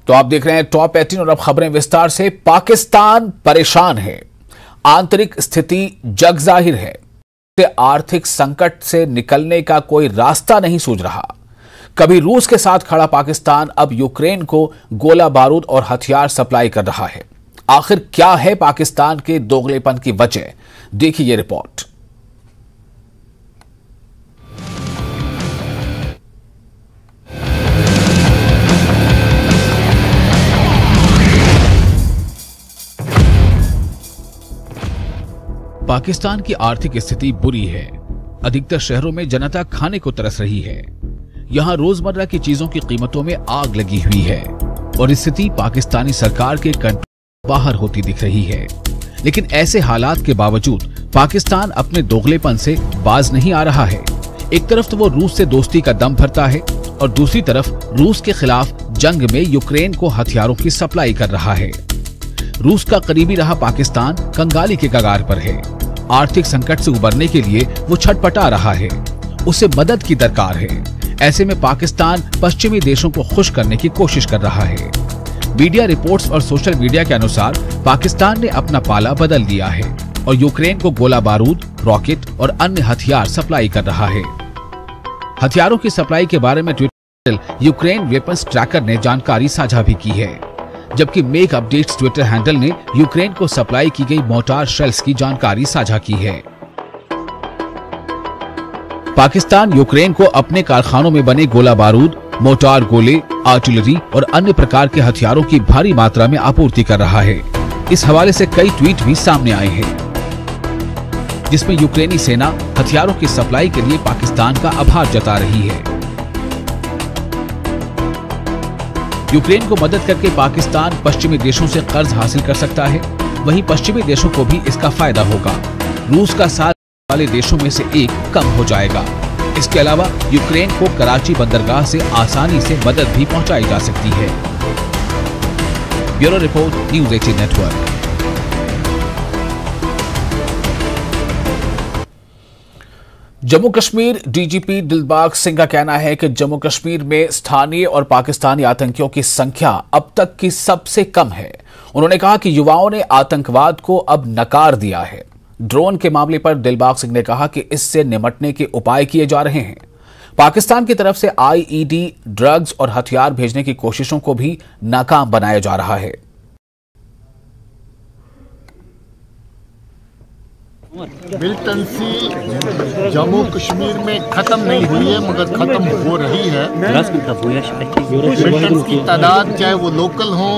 तो आप देख रहे हैं टॉप 18 और अब खबरें विस्तार से। पाकिस्तान परेशान है, आंतरिक स्थिति जग जाहिर है, आर्थिक संकट से निकलने का कोई रास्ता नहीं सूझ रहा। कभी रूस के साथ खड़ा पाकिस्तान अब यूक्रेन को गोला बारूद और हथियार सप्लाई कर रहा है। आखिर क्या है पाकिस्तान के दोगलेपन की वजह, देखिए ये रिपोर्ट। पाकिस्तान की आर्थिक स्थिति बुरी है। अधिकतर शहरों में जनता खाने को तरस रही है। यहाँ रोजमर्रा की चीजों की कीमतों में आग लगी हुई है और स्थिति पाकिस्तानी सरकार के कंट्रोल बाहर होती दिख रही है। लेकिन ऐसे हालात के बावजूद पाकिस्तान अपने दोगलेपन से बाज नहीं आ रहा है। एक तरफ तो वो रूस से दोस्ती का दम भरता है और दूसरी तरफ रूस के खिलाफ जंग में यूक्रेन को हथियारों की सप्लाई कर रहा है। रूस का करीबी रहा पाकिस्तान कंगाली के कगार पर है। आर्थिक संकट से उबरने के लिए वो छटपटा रहा है, उसे मदद की दरकार है। ऐसे में पाकिस्तान पश्चिमी देशों को खुश करने की कोशिश कर रहा है। मीडिया रिपोर्ट्स और सोशल मीडिया के अनुसार पाकिस्तान ने अपना पाला बदल दिया है और यूक्रेन को गोला बारूद, रॉकेट और अन्य हथियार सप्लाई कर रहा है। हथियारों की सप्लाई के बारे में ट्विटर यूक्रेन वेपन्स ट्रैकर ने जानकारी साझा भी की है, जबकि मेक अपडेट्स ट्विटर हैंडल ने यूक्रेन को सप्लाई की गई मोर्टार शेल्स की जानकारी साझा की है। पाकिस्तान यूक्रेन को अपने कारखानों में बने गोला बारूद, मोर्टार गोले, आर्टिलरी और अन्य प्रकार के हथियारों की भारी मात्रा में आपूर्ति कर रहा है। इस हवाले से कई ट्वीट भी सामने आए हैं, जिसमें यूक्रेनी सेना हथियारों की सप्लाई के लिए पाकिस्तान का आभार जता रही है। यूक्रेन को मदद करके पाकिस्तान पश्चिमी देशों से कर्ज हासिल कर सकता है, वहीं पश्चिमी देशों को भी इसका फायदा होगा। रूस का साथ वाले देशों में से एक कम हो जाएगा। इसके अलावा यूक्रेन को कराची बंदरगाह से आसानी से मदद भी पहुंचाई जा सकती है। Bureau report, news 18 network. Jammu Kashmir DGP Dilbag Singh का कहना है कि जम्मू कश्मीर में स्थानीय और पाकिस्तानी आतंकियों की संख्या अब तक की सबसे कम है। उन्होंने कहा कि युवाओं ने आतंकवाद को अब नकार दिया है। ड्रोन के मामले पर दिलबाग सिंह ने कहा कि इससे निपटने के उपाय किए जा रहे हैं। पाकिस्तान की तरफ से आईईडी, ड्रग्स और हथियार भेजने की कोशिशों को भी नाकाम बनाया जा रहा है। मिलिटेंसी जम्मू कश्मीर में ख़त्म नहीं हुई है, मगर ख़त्म हो रही है। मिलिटेंट्स की तादाद, चाहे वो लोकल हों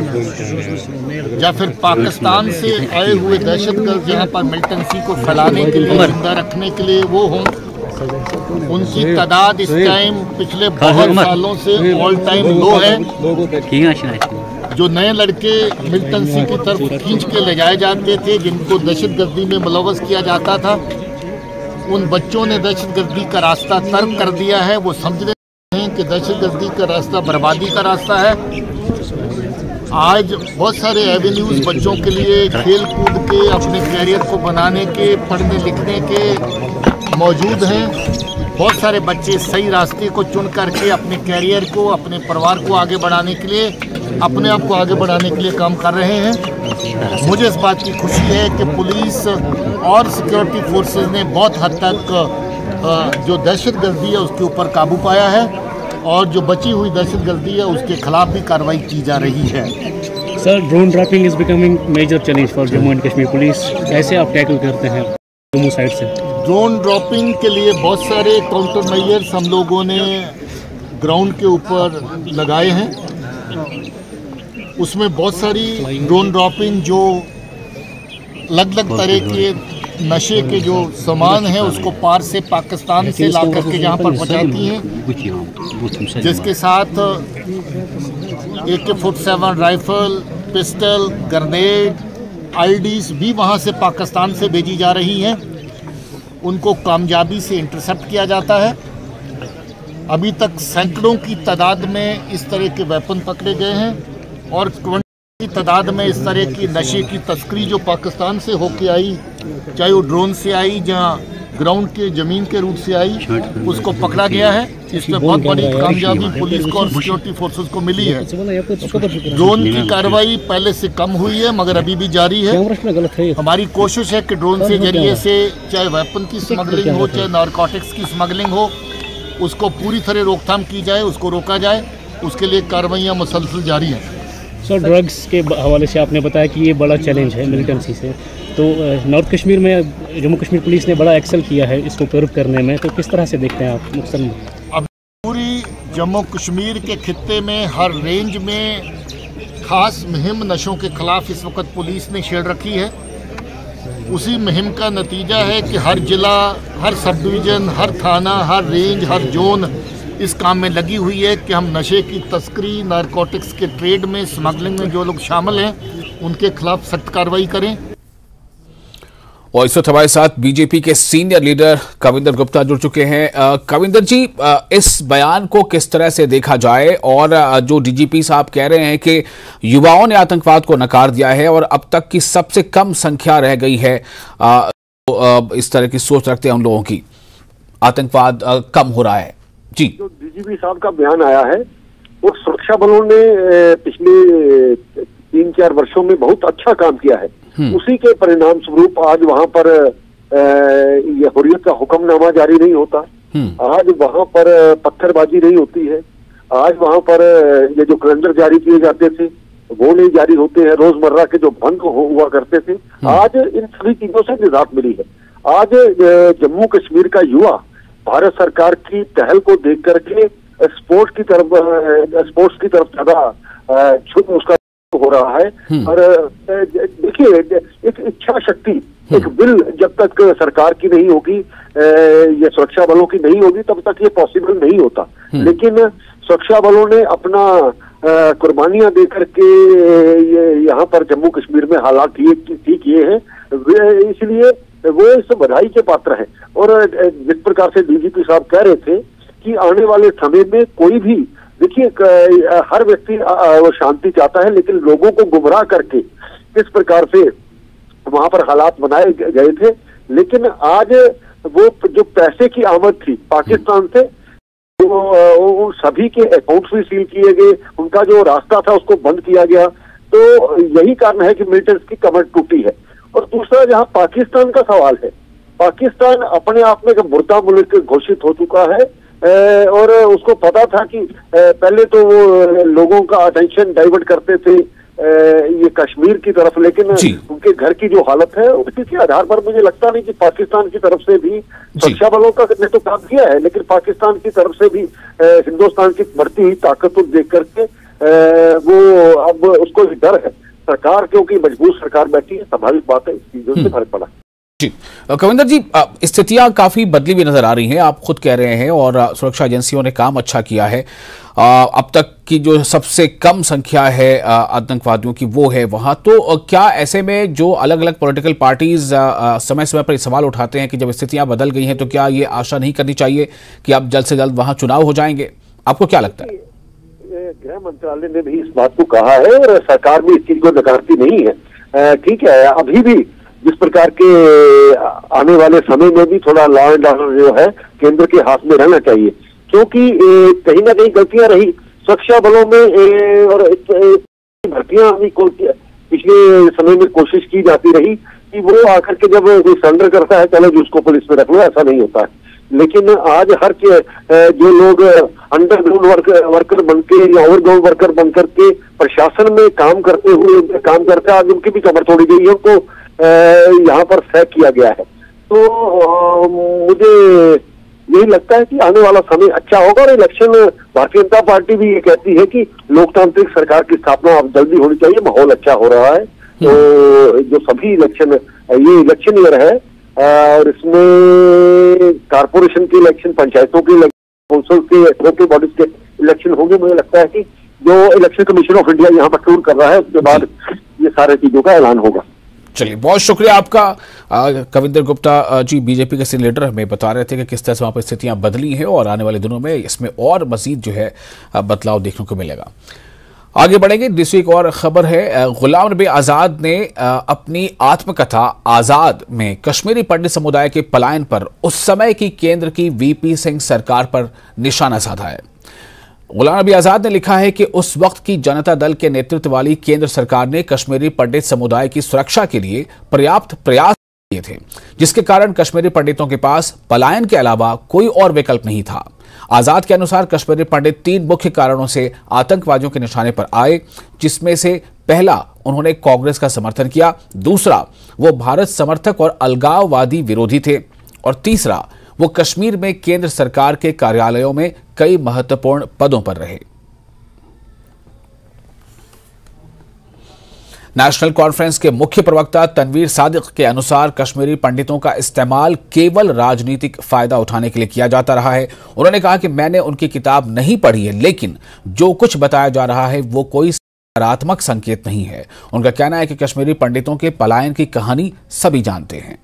या फिर पाकिस्तान से आए हुए दहशतगर्द यहाँ पर मिलिटेंसी को फैलाने के लिए, जिंदा रखने के लिए वो हों, उनकी तादाद इस टाइम पिछले बहुत सालों से ऑल टाइम लो है। जो नए लड़के मिलिटेंसी की तरफ खींच के ले जाए जाते थे, जिनको दहशतगर्दी में मुलव्वस किया जाता था, उन बच्चों ने दहशतगर्दी का रास्ता तर्क कर दिया है। वो समझ रहे हैं कि दहशतगर्दी का रास्ता बर्बादी का रास्ता है। आज बहुत सारे एवेन्यूज़ बच्चों के लिए खेल कूद के, अपने कैरियर को बनाने के, पढ़ने लिखने के मौजूद हैं। बहुत सारे बच्चे सही रास्ते को चुन करके अपने कैरियर को, अपने परिवार को आगे बढ़ाने के लिए, अपने आप को आगे बढ़ाने के लिए काम कर रहे हैं। मुझे इस बात की खुशी है कि पुलिस और सिक्योरिटी फोर्सेस ने बहुत हद तक जो दहशतगर्दी है उसके ऊपर काबू पाया है और जो बची हुई दहशतगर्दी है उसके खिलाफ भी कार्रवाई की जा रही है। Sir, drone dropping is becoming major challenge for Jammu and Kashmir police. कैसे आप टैकल करते हैं जम्मू साइड से? ड्रोन ड्रॉपिंग के लिए बहुत सारे काउंटर मेजर्स हम लोगों ने ग्राउंड के ऊपर लगाए हैं। उसमें बहुत सारी ड्रोन ड्रॉपिंग जो अलग अलग तरह के नशे के जो सामान हैं उसको पार से पाकिस्तान से ला करके यहाँ पर पहुँचाती हैं, जिसके साथ AK-47 rifle, pistol, grenade, IEDs भी वहाँ से पाकिस्तान से भेजी जा रही हैं। उनको कामयाबी से इंटरसेप्ट किया जाता है। अभी तक सैकड़ों की तादाद में इस तरह के वेपन पकड़े गए हैं और की तादाद में इस तरह की नशे की तस्करी जो पाकिस्तान से होके आई, चाहे वो ड्रोन से आई या ग्राउंड के जमीन के रूट से आई, उसको पकड़ा गया है। इसमें बहुत बड़ी कामयाबी पुलिस को और सिक्योरिटी फोर्सेस को मिली है। ड्रोन की कार्रवाई पहले से कम हुई है मगर अभी भी जारी है। हमारी कोशिश है कि ड्रोन के जरिए से चाहे वेपन की स्मगलिंग हो, चाहे नारकोटिक्स की स्मगलिंग हो, उसको पूरी तरह रोकथाम की जाए, उसको रोका जाए। उसके लिए कार्रवाइयाँ मुसलसल जारी हैं। सर, ड्रग्स के हवाले से आपने बताया कि ये बड़ा चैलेंज है मिलिटेंसी से, तो नॉर्थ कश्मीर में जम्मू कश्मीर पुलिस ने बड़ा एक्सेल किया है इसको प्योर करने में, तो किस तरह से देखते हैं आप नुकसान में? अब पूरी जम्मू कश्मीर के खित्ते में हर रेंज में खास मुहिम नशों के खिलाफ इस वक्त पुलिस ने छेड़ रखी है। उसी मुहिम का नतीजा है कि हर जिला, हर सब डिवीज़न, हर थाना, हर रेंज, हर जोन इस काम में लगी हुई है कि हम नशे की तस्करी, नारकोटिक्स के ट्रेड में, स्मगलिंग में जो लोग शामिल हैं उनके खिलाफ सख्त कार्रवाई करें। और इस वक्त हमारे साथ बीजेपी के सीनियर लीडर कविंदर गुप्ता जुड़ चुके हैं। कविंदर जी, इस बयान को किस तरह से देखा जाए, और जो डीजीपी साहब कह रहे हैं कि युवाओं ने आतंकवाद को नकार दिया है और अब तक की सबसे कम संख्या रह गई है, इस तरह की सोच रखते हैं उन लोगों की, आतंकवाद कम हो रहा है जी। जो डीजीपी साहब का बयान आया है वो सुरक्षा बलों ने पिछले 3-4 वर्षों में बहुत अच्छा काम किया है, उसी के परिणाम स्वरूप आज वहां पर ये हुर्रियत का हुक्मनामा जारी नहीं होता, आज वहां पर पत्थरबाजी नहीं होती है, आज वहां पर ये जो कैलेंडर जारी किए जाते थे वो नहीं जारी होते हैं, रोजमर्रा के जो भंग हुआ करते थे, आज इन सभी चीजों से निजात मिली है। आज जम्मू कश्मीर का युवा भारत सरकार की पहल को देख करके स्पोर्ट्स की तरफ ज्यादा छुप उसका हो रहा है। और देखिए, एक इच्छा शक्ति, एक विल जब तक सरकार की नहीं होगी, ये सुरक्षा बलों की नहीं होगी, तब तक ये पॉसिबल नहीं होता। लेकिन सुरक्षा बलों ने अपना कुर्बानियां दे करके ये यहाँ पर जम्मू कश्मीर में हालात ठीक किए हैं, इसलिए वो इस बधाई के पात्र हैं। और जिस प्रकार से डीजीपी साहब कह रहे थे कि आने वाले समय में कोई भी, देखिए हर व्यक्ति वो शांति चाहता है, लेकिन लोगों को गुमराह करके किस प्रकार से वहां पर हालात बनाए गए थे। लेकिन आज वो जो पैसे की आमद थी पाकिस्तान से, वो सभी के अकाउंट्स भी सील किए गए, उनका जो रास्ता था उसको बंद किया गया। तो यही कारण है कि मिलिटेंट्स की कमर टूटी है। और दूसरा, जहां पाकिस्तान का सवाल है, पाकिस्तान अपने आप में एक मुर्दा मुल्क घोषित हो चुका है, और उसको पता था कि पहले तो वो लोगों का अटेंशन डाइवर्ट करते थे ये कश्मीर की तरफ, लेकिन उनके घर की जो हालत है उसी के आधार पर मुझे लगता नहीं कि पाकिस्तान की तरफ से भी सुरक्षा बलों का ने तो काम किया है, लेकिन पाकिस्तान की तरफ से भी हिंदुस्तान की बढ़ती हुई ताकत को देख करके वो अब उसको डर है सरकार, क्योंकि मजबूत सरकार बैठी है, स्वाभाविक बात है, इस चीजों से फर्क पड़ा। जी कविंदर जी, स्थितियां काफी बदली हुई नजर आ रही हैं, आप खुद कह रहे हैं, और सुरक्षा एजेंसियों ने काम अच्छा किया है। अब तक की जो सबसे कम संख्या है आतंकवादियों की वो है वहां, तो क्या ऐसे में जो अलग अलग पॉलिटिकल पार्टीज समय समय पर सवाल उठाते हैं कि जब स्थितियां बदल गई हैं तो क्या ये आशा नहीं करनी चाहिए कि अब जल्द से जल्द वहां चुनाव हो जाएंगे? आपको क्या लगता है? गृह मंत्रालय ने भी इस बात को कहा है और सरकार भी इस चीज को नकारती नहीं है। ठीक है, अभी भी जिस प्रकार के आने वाले समय में भी थोड़ा लॉ एंड ऑर्डर जो है केंद्र के हाथ में रहना चाहिए, क्योंकि कहीं ना कहीं गलतियां रही सुरक्षा बलों में, और भर्तियां भी पिछले समय में कोशिश की जाती रही कि वो आकर के जब कोई सरेंडर करता है चलो जी उसको पुलिस में रख लो, ऐसा नहीं होता है। लेकिन आज हर के जो लोग अंडरग्राउंड वर्कर बनके या ओवरग्राउंड वर्कर बन करके प्रशासन में काम करते हुए आज उनकी भी कमर तोड़ी गई है, उनको यहाँ पर फेंक किया गया है। तो मुझे यही लगता है कि आने वाला समय अच्छा होगा, और इलेक्शन, भारतीय जनता पार्टी भी ये कहती है कि लोकतांत्रिक सरकार की स्थापना अब जल्दी होनी चाहिए, माहौल अच्छा हो रहा है। तो जो सभी इलेक्शन, ये इलेक्शन ईयर है, और इसमें कारपोरेशन के इलेक्शन, पंचायतों के इलेक्शन, काउंसिल के, लोकल बॉडीज के इलेक्शन होंगे। मुझे लगता है कि जो इलेक्शन कमीशन ऑफ इंडिया यहाँ पर टूर कर रहा है उसके बाद ये सारे चीजों का ऐलान होगा। चलिए, बहुत शुक्रिया आपका। कविंदर गुप्ता जी बीजेपी के सीनियर लीडर हमें बता रहे थे कि किस तरह से वहाँ पर स्थितियाँ बदली हैं और आने वाले दिनों में इसमें और मजीद जो है बदलाव देखने को मिलेगा। आगे बढ़ेंगे। दूसरी एक और खबर है, गुलाम नबी आजाद ने अपनी आत्मकथा आजाद में कश्मीरी पंडित समुदाय के पलायन पर उस समय की केंद्र की वीपी सिंह सरकार पर निशाना साधा है। गुलाम नबी आजाद ने लिखा है कि उस वक्त की जनता दल के नेतृत्व वाली केंद्र सरकार ने कश्मीरी पंडित समुदाय की सुरक्षा के लिए पर्याप्त प्रयास किए थे, जिसके कारण कश्मीरी पंडितों के पास पलायन के अलावा कोई और विकल्प नहीं था। आजाद के अनुसार कश्मीरी पंडित 3 मुख्य कारणों से आतंकवादियों के निशाने पर आए, जिसमें से पहला, उन्होंने कांग्रेस का समर्थन किया, दूसरा, वो भारत समर्थक और अलगाववादी विरोधी थे, और तीसरा, वो कश्मीर में केंद्र सरकार के कार्यालयों में कई महत्वपूर्ण पदों पर रहे। नेशनल कॉन्फ्रेंस के मुख्य प्रवक्ता तनवीर सादिक के अनुसार कश्मीरी पंडितों का इस्तेमाल केवल राजनीतिक फायदा उठाने के लिए किया जाता रहा है। उन्होंने कहा कि मैंने उनकी किताब नहीं पढ़ी है, लेकिन जो कुछ बताया जा रहा है वो कोई सकारात्मक संकेत नहीं है। उनका कहना है कि कश्मीरी पंडितों के पलायन की कहानी सभी जानते हैं।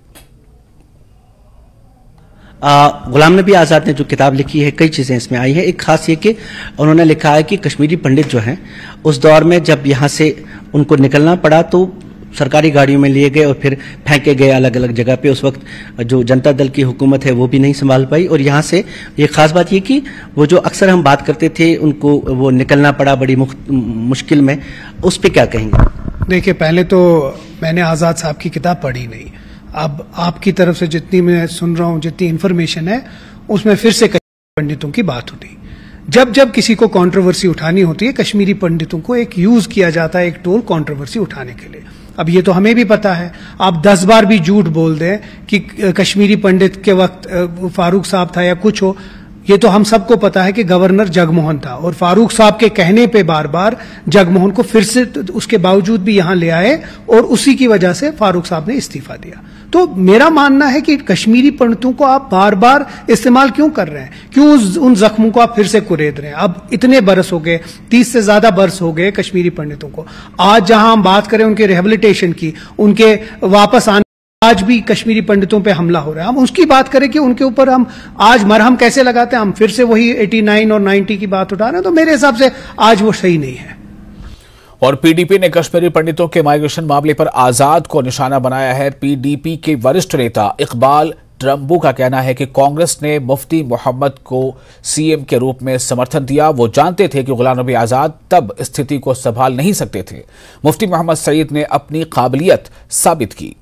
गुलाम नबी आज़ाद ने जो किताब लिखी है, कई चीज़ें इसमें आई है। एक खास ये कि उन्होंने लिखा है कि कश्मीरी पंडित जो हैं उस दौर में जब यहाँ से उनको निकलना पड़ा तो सरकारी गाड़ियों में लिए गए और फिर फेंके गए अलग अलग जगह पे। उस वक्त जो जनता दल की हुकूमत है वो भी नहीं संभाल पाई, और यहाँ से ये खास बात ये कि वो जो अक्सर हम बात करते थे उनको वो निकलना पड़ा बड़ी मुश्किल में, उस पर क्या कहेंगे? देखिए, पहले तो मैंने आज़ाद साहब की किताब पढ़ी नहीं। अब आपकी तरफ से जितनी मैं सुन रहा हूँ, जितनी इन्फॉर्मेशन है, उसमें फिर से कश्मीरी पंडितों की बात उठी। जब जब किसी को कंट्रोवर्सी उठानी होती है, कश्मीरी पंडितों को एक यूज किया जाता है, एक टूल कंट्रोवर्सी उठाने के लिए। अब ये तो हमें भी पता है, आप 10 बार भी झूठ बोल दें कि कश्मीरी पंडित के वक्त फारूक साहब था या कुछ हो, ये तो हम सबको पता है कि गवर्नर जगमोहन था, और फारूक साहब के कहने पे बार बार जगमोहन को फिर से उसके बावजूद भी यहां ले आए, और उसी की वजह से फारूक साहब ने इस्तीफा दिया। तो मेरा मानना है कि कश्मीरी पंडितों को आप बार बार इस्तेमाल क्यों कर रहे हैं, क्यों उन जख्मों को आप फिर से कुरेद रहे हैं? अब इतने बरस हो गए, 30 से ज्यादा बरस हो गए कश्मीरी पंडितों को। आज जहां हम बात करें उनके रिहेबिलिटेशन की, उनके वापस आने, आज भी कश्मीरी पंडितों पे हमला हो रहा है। हम उसकी बात करें कि उनके ऊपर हम आज मरहम कैसे लगाते हैं, हम फिर से वही 89 और 90 की बात उठा रहे हैं, तो मेरे हिसाब से आज वो सही नहीं है। और पीडीपी ने कश्मीरी पंडितों के माइग्रेशन मामले पर आजाद को निशाना बनाया है। पीडीपी के वरिष्ठ नेता इकबाल ट्रम्बू का कहना है कि कांग्रेस ने मुफ्ती मोहम्मद को सीएम के रूप में समर्थन दिया। वो जानते थे कि गुलाम नबी आजाद तब स्थिति को संभाल नहीं सकते थे। मुफ्ती मोहम्मद सईद ने अपनी काबिलियत साबित की।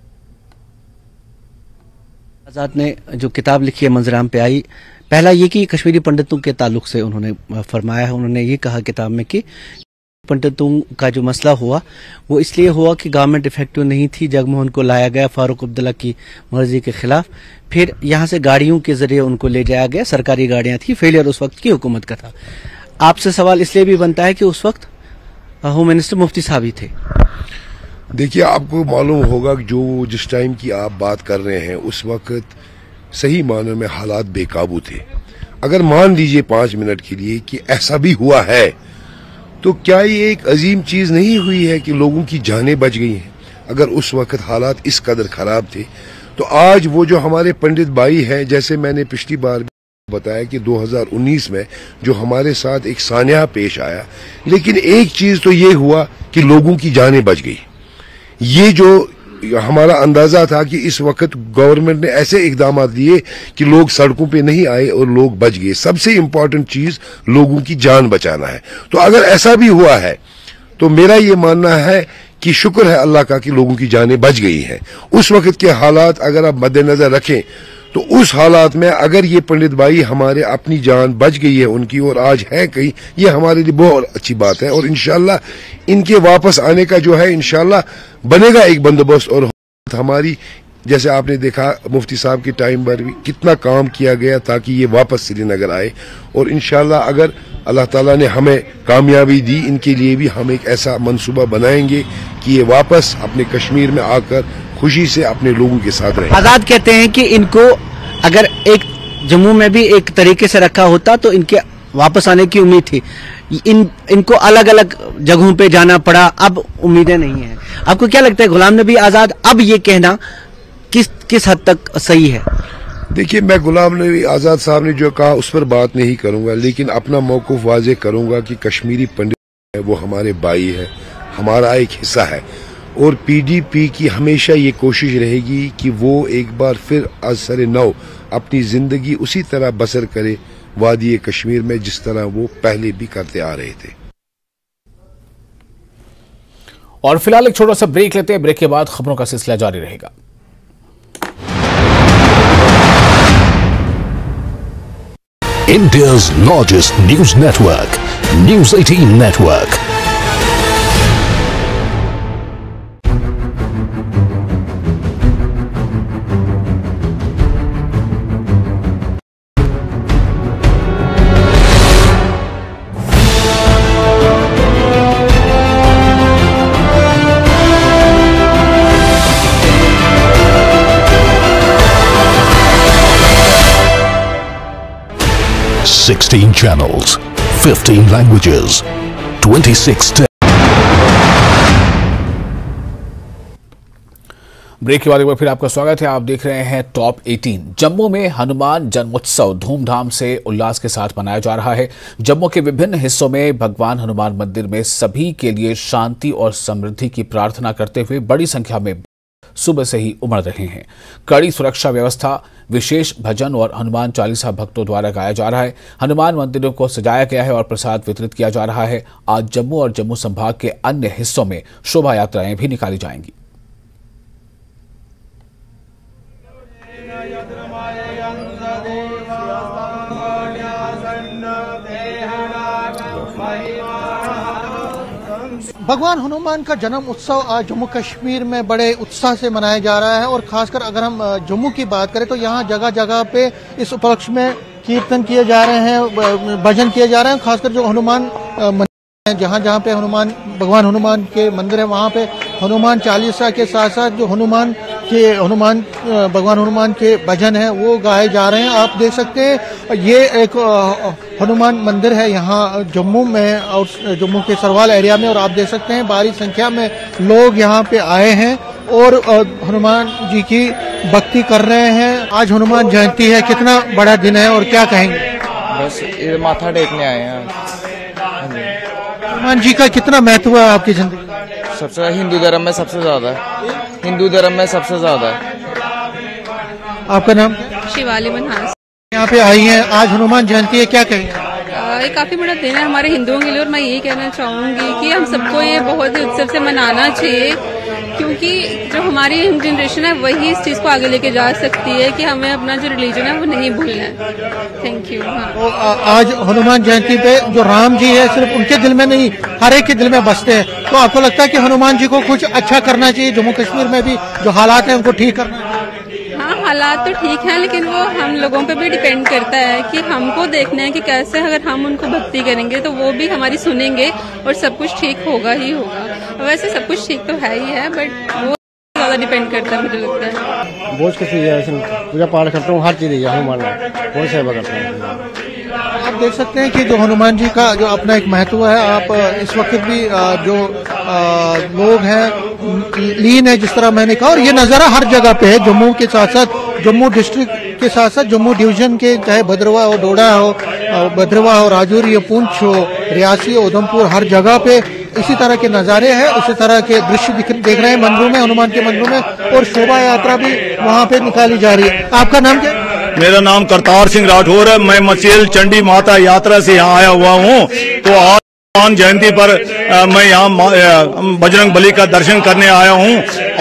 आज़ाद ने जो किताब लिखी है मंजराम पे आई, पहला ये कि कश्मीरी पंडितों के ताल्लुक से उन्होंने फरमाया है, उन्होंने ये कहा किताब में कि पंडितों का जो मसला हुआ वो इसलिए हुआ कि गवर्नमेंट इफेक्टिव नहीं थी, जगमोहन को लाया गया फारूक अब्दुल्ला की मर्जी के खिलाफ, फिर यहाँ से गाड़ियों के जरिए उनको ले जाया गया, सरकारी गाड़ियां थी, फेलियर उस वक्त की हुकूमत का था। आपसे सवाल इसलिए भी बनता है कि उस वक्त होम मिनिस्टर मुफ्ती साहब ही थे। देखिए, आपको मालूम होगा कि जो जिस टाइम की आप बात कर रहे हैं उस वक्त सही मानों में हालात बेकाबू थे। अगर मान लीजिए 5 मिनट के लिए कि ऐसा भी हुआ है, तो क्या ये एक अजीम चीज नहीं हुई है कि लोगों की जानें बच गई हैं? अगर उस वक्त हालात इस कदर खराब थे, तो आज वो जो हमारे पंडित भाई हैं, जैसे मैंने पिछली बार बताया कि 2019 में जो हमारे साथ एक सान्या पेश आया, लेकिन एक चीज तो ये हुआ कि लोगों की जानें बच गई। ये जो हमारा अंदाजा था कि इस वक्त गवर्नमेंट ने ऐसे इकदाम लिए कि लोग सड़कों पे नहीं आए और लोग बच गए। सबसे इंपॉर्टेंट चीज लोगों की जान बचाना है। तो अगर ऐसा भी हुआ है तो मेरा ये मानना है कि शुक्र है अल्लाह का कि लोगों की जानें बच गई हैं। उस वक्त के हालात अगर आप मद्देनजर रखें तो उस हालात में अगर ये पंडित भाई हमारे अपनी जान बच गई है उनकी और आज है कहीं, ये हमारे लिए बहुत अच्छी बात है। और इंशाल्लाह इनके वापस आने का जो है इंशाल्लाह बनेगा एक बंदोबस्त। और हमारी जैसे आपने देखा मुफ्ती साहब के टाइम पर भी कितना काम किया गया ताकि ये वापस श्रीनगर आए, और इंशाल्लाह अगर अल्लाह ताला ने हमें कामयाबी दी, इनके लिए भी हम एक ऐसा मंसूबा बनाएंगे कि ये वापस अपने कश्मीर में आकर खुशी से अपने लोगों के साथ रहें। आज़ाद कहते हैं कि इनको अगर एक जम्मू में भी एक तरीके से रखा होता तो इनके वापस आने की उम्मीद थी, इनको अलग अलग जगहों पे जाना पड़ा, अब उम्मीदें नहीं है। आपको क्या लगता है गुलाम नबी आज़ाद अब ये कहना किस हद तक सही है? देखिए, मैं गुलाम नबी आज़ाद साहब ने जो कहा उस पर बात नहीं करूंगा, लेकिन अपना मौक़िफ़ वाज़ेह करूंगा कि कश्मीरी पंडित वो हमारे भाई है, हमारा एक हिस्सा है। और पीडीपी की हमेशा ये कोशिश रहेगी कि वो एक बार फिर असर नौ अपनी जिंदगी उसी तरह बसर करे वादी कश्मीर में जिस तरह वो पहले भी करते आ रहे थे। और फिलहाल एक छोटा सा ब्रेक लेते हैं। ब्रेक के बाद खबरों का सिलसिला जारी रहेगा। India's largest news network, News 18 Network. Sixteen channels, 15 languages, 26 break के बाद एक बार फिर आपका स्वागत है। आप देख रहे हैं टॉप 18। जम्मू में हनुमान जन्मोत्सव धूमधाम से उल्लास के साथ मनाया जा रहा है। जम्मू के विभिन्न हिस्सों में भगवान हनुमान मंदिर में सभी के लिए शांति और समृद्धि की प्रार्थना करते हुए बड़ी संख्या में सुबह से ही उमड़ रहे हैं। कड़ी सुरक्षा व्यवस्था, विशेष भजन और हनुमान चालीसा भक्तों द्वारा गाया जा रहा है। हनुमान मंदिरों को सजाया गया है और प्रसाद वितरित किया जा रहा है। आज जम्मू और जम्मू संभाग के अन्य हिस्सों में शोभा यात्राएं भी निकाली जाएंगी। भगवान हनुमान का जन्म उत्सव आज जम्मू कश्मीर में बड़े उत्साह से मनाया जा रहा है और खासकर अगर हम जम्मू की बात करें तो यहाँ जगह जगह पे इस उपलक्ष्य में कीर्तन किए जा रहे हैं, भजन किए जा रहे हैं। खासकर जो हनुमान मंदिर है, जहाँ जहाँ पे भगवान हनुमान के मंदिर है, वहाँ पे हनुमान चालीसा के साथ साथ जो भगवान हनुमान के भजन है वो गाए जा रहे हैं। आप देख सकते हैं ये एक हनुमान मंदिर है यहाँ जम्मू में और जम्मू के सरवाल एरिया में, और आप देख सकते हैं भारी संख्या में लोग यहाँ पे आए हैं और हनुमान जी की भक्ति कर रहे हैं। आज हनुमान जयंती है, कितना बड़ा दिन है और क्या कहेंगे? बस ये माथा टेकने आए हैं। हनुमान जी का कितना महत्व है आपकी जिंदगी? सबसे हिंदू धर्म में सबसे ज्यादा है, हिंदू धर्म में सबसे ज्यादा है। आपका नाम? शिवाली मनहास। यहाँ पे आई हैं, आज हनुमान जयंती है, क्या कहेंगे? ये काफी बड़ा दिन है हमारे हिंदुओं के लिए और मैं यही कहना चाहूंगी कि हम सबको ये बहुत ही उत्सव से मनाना चाहिए, क्योंकि जो हमारी यंग जनरेशन है वही इस चीज को आगे लेके जा सकती है कि हमें अपना जो रिलीजन है वो नहीं भूलना है। Thank you. तो आज हनुमान जयंती पे जो राम जी है सिर्फ उनके दिल में नहीं हर एक के दिल में बसते हैं, तो आपको लगता है कि हनुमान जी को कुछ अच्छा करना चाहिए? जम्मू कश्मीर में भी जो हालात है उनको ठीक करना चाहिए? हाँ, हालात तो ठीक है, लेकिन वो हम लोगों पे भी डिपेंड करता है कि हमको देखना है कि कैसे अगर हम उनको भक्ति करेंगे तो वो भी हमारी सुनेंगे और सब कुछ ठीक होगा ही होगा। वैसे सब कुछ ठीक तो है ही है, बट वो ज्यादा डिपेंड करता है मुझे लगता है। बहुत कुछ पूजा पाठ करता हूँ, हर चीज हनुमान बहुत सेवा करता हूँ। आप देख सकते हैं कि जो हनुमान जी का जो अपना एक महत्व है, आप इस वक्त भी जो लोग हैं लीन है जिस तरह मैंने कहा, और ये नज़ारा हर जगह पे है। जम्मू के साथ साथ जम्मू डिस्ट्रिक्ट के साथ साथ जम्मू डिवीजन के, चाहे भद्रवाह हो, डोडा हो, भद्रवाह हो, राजौरी हो, पुंछ हो, रियासी हो, उधमपुर, हर जगह पे इसी तरह के नज़ारे हैं, इसी तरह के दृश्य देख रहे हैं मंदिरों में, हनुमान के मंदिरों में, और शोभा यात्रा भी वहाँ पे निकाली जा रही है। आपका नाम क्या? मेरा नाम करतार सिंह राठौर है। मैं मचेल चंडी माता यात्रा से यहाँ आया हुआ हूँ। तो आज हनुमान जयंती पर मैं यहाँ बजरंग बली का दर्शन करने आया हूँ,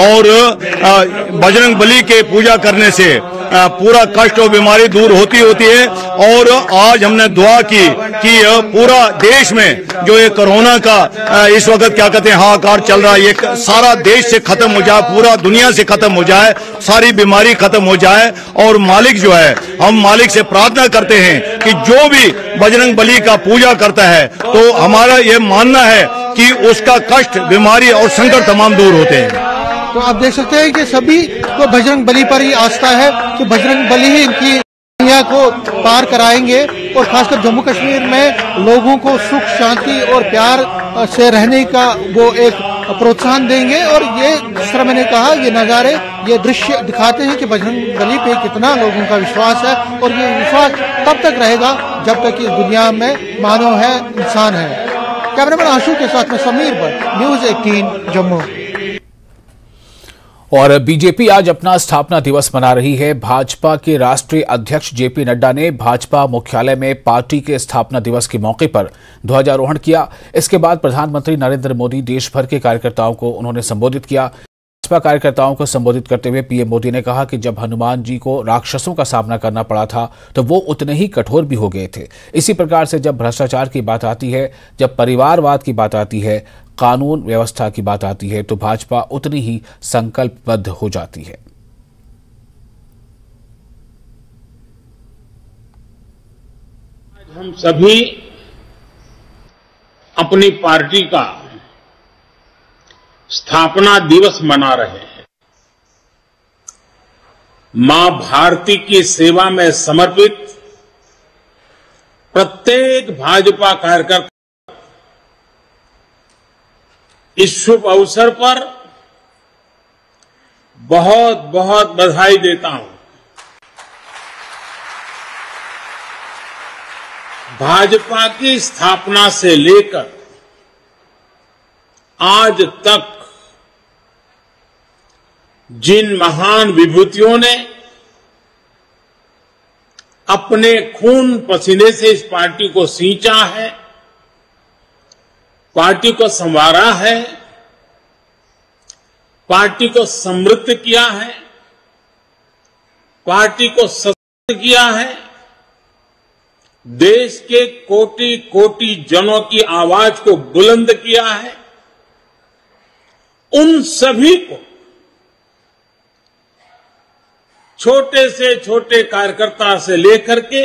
और बजरंग बली के पूजा करने से पूरा कष्ट और बीमारी दूर होती है। और आज हमने दुआ की कि पूरा देश में जो ये कोरोना का इस वक्त क्या कहते हैं हाहाकार चल रहा है, ये सारा देश से खत्म हो जाए, पूरा दुनिया से खत्म हो जाए, सारी बीमारी खत्म हो जाए। और मालिक जो है, हम मालिक से प्रार्थना करते हैं कि जो भी बजरंग बली का पूजा करता है तो हमारा ये मानना है कि उसका कष्ट, बीमारी और संकट तमाम दूर होते हैं। तो आप देख सकते हैं कि सभी को बजरंग बली पर ही आस्था है कि बजरंग बली ही इनकी दुनिया को पार कराएंगे, और खासकर जम्मू कश्मीर में लोगों को सुख, शांति और प्यार से रहने का वो एक प्रोत्साहन देंगे। और ये जिस तरह मैंने कहा, ये नज़ारे, ये दृश्य दिखाते हैं कि बजरंग बली पे कितना लोगों का विश्वास है, और ये विश्वास तब तक रहेगा जब तक कि दुनिया में मानव है, इंसान है। कैमरामैन आशु के साथ में समीर भट्ट, न्यूज़ 18 जम्मू। और बीजेपी आज अपना स्थापना दिवस मना रही है। भाजपा के राष्ट्रीय अध्यक्ष जेपी नड्डा ने भाजपा मुख्यालय में पार्टी के स्थापना दिवस के मौके पर ध्वजारोहण किया। इसके बाद प्रधानमंत्री नरेंद्र मोदी देश भर के कार्यकर्ताओं को उन्होंने संबोधित किया। भाजपा कार्यकर्ताओं को संबोधित करते हुए पीएम मोदी ने कहा कि जब हनुमान जी को राक्षसों का सामना करना पड़ा था तो वो उतने ही कठोर भी हो गए थे। इसी प्रकार से जब भ्रष्टाचार की बात आती है, जब परिवारवाद की बात आती है, कानून व्यवस्था की बात आती है, तो भाजपा उतनी ही संकल्पबद्ध हो जाती है। हम सभी अपनी पार्टी का स्थापना दिवस मना रहे हैं। मां भारती की सेवा में समर्पित प्रत्येक भाजपा कार्यकर्ता इस शुभ अवसर पर बहुत बहुत बधाई देता हूं। भाजपा की स्थापना से लेकर आज तक जिन महान विभूतियों ने अपने खून पसीने से इस पार्टी को सींचा है, पार्टी को संवारा है, पार्टी को समृद्ध किया है, पार्टी को सशक्त किया है, देश के कोटि कोटि जनों की आवाज को बुलंद किया है, उन सभी को छोटे से छोटे कार्यकर्ता से लेकर के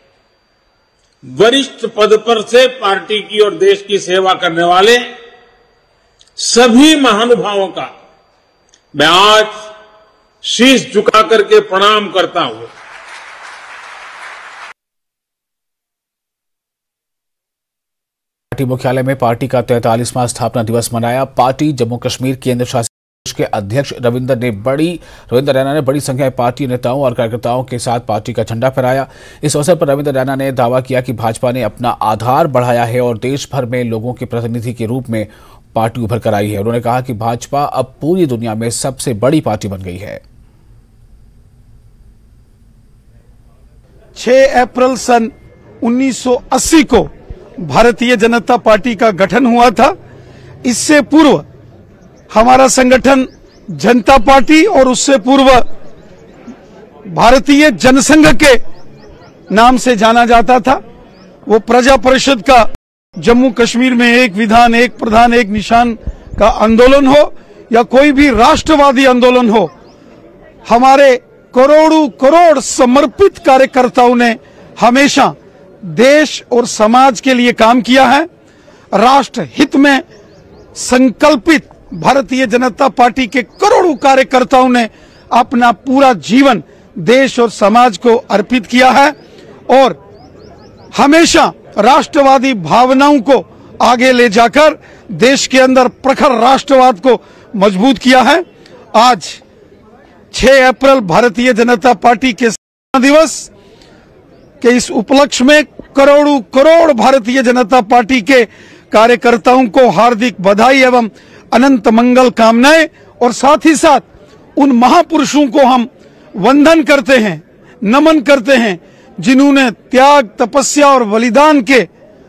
वरिष्ठ पद पर से पार्टी की और देश की सेवा करने वाले सभी महानुभावों का मैं आज शीश झुका करके प्रणाम करता हूं। पार्टी मुख्यालय में पार्टी का 43वां स्थापना दिवस मनाया। पार्टी जम्मू कश्मीर केंद्र शासित के अध्यक्ष रविंद्र रैना ने बड़ी संख्या में पार्टी नेताओं और कार्यकर्ताओं के साथ पार्टी का झंडा फहराया। इस अवसर पर रविंद्र रैना ने दावा किया कि भाजपा ने अपना आधार बढ़ाया है और देश भर में लोगों के प्रतिनिधि के रूप में पार्टी उभर कर आई है। उन्होंने कहा कि भाजपा अब पूरी दुनिया में सबसे बड़ी पार्टी बन गई है। 6 अप्रैल सन 1980 को भारतीय जनता पार्टी का गठन हुआ था। इससे पूर्व हमारा संगठन जनता पार्टी और उससे पूर्व भारतीय जनसंघ के नाम से जाना जाता था। वो प्रजा परिषद का जम्मू कश्मीर में एक विधान एक प्रधान एक निशान का आंदोलन हो या कोई भी राष्ट्रवादी आंदोलन हो, हमारे करोड़ों करोड़ समर्पित कार्यकर्ताओं ने हमेशा देश और समाज के लिए काम किया है। राष्ट्र हित में संकल्पित भारतीय जनता पार्टी के करोड़ों कार्यकर्ताओं ने अपना पूरा जीवन देश और समाज को अर्पित किया है और हमेशा राष्ट्रवादी भावनाओं को आगे ले जाकर देश के अंदर प्रखर राष्ट्रवाद को मजबूत किया है। आज 6 अप्रैल भारतीय जनता पार्टी के स्थापना दिवस के इस उपलक्ष्य में करोड़ों करोड़ भारतीय जनता पार्टी के कार्यकर्ताओं को हार्दिक बधाई एवं अनंत मंगल कामनाएं और साथ ही साथ उन महापुरुषों को हम वंदन करते हैं, नमन करते हैं, जिन्होंने त्याग तपस्या और बलिदान के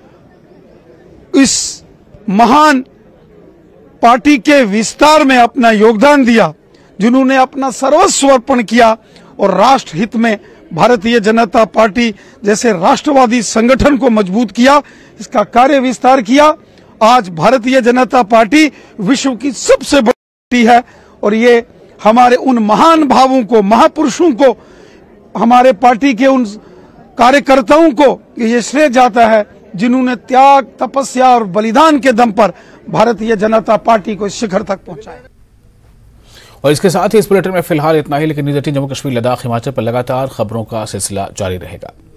इस महान पार्टी के विस्तार में अपना योगदान दिया, जिन्होंने अपना सर्वस्व अर्पण किया और राष्ट्र हित में भारतीय जनता पार्टी जैसे राष्ट्रवादी संगठन को मजबूत किया, इसका कार्य विस्तार किया। आज भारतीय जनता पार्टी विश्व की सबसे बड़ी पार्टी है और ये हमारे उन महान भावों को, महापुरुषों को, हमारे पार्टी के उन कार्यकर्ताओं को ये श्रेय जाता है जिन्होंने त्याग तपस्या और बलिदान के दम पर भारतीय जनता पार्टी को इस शिखर तक पहुंचाया। और इसके साथ ही इस बुलेटिन में फिलहाल इतना ही, लेकिन न्यूज़ 18 जम्मू कश्मीर, लद्दाख, हिमाचल पर लगातार खबरों का सिलसिला जारी रहेगा।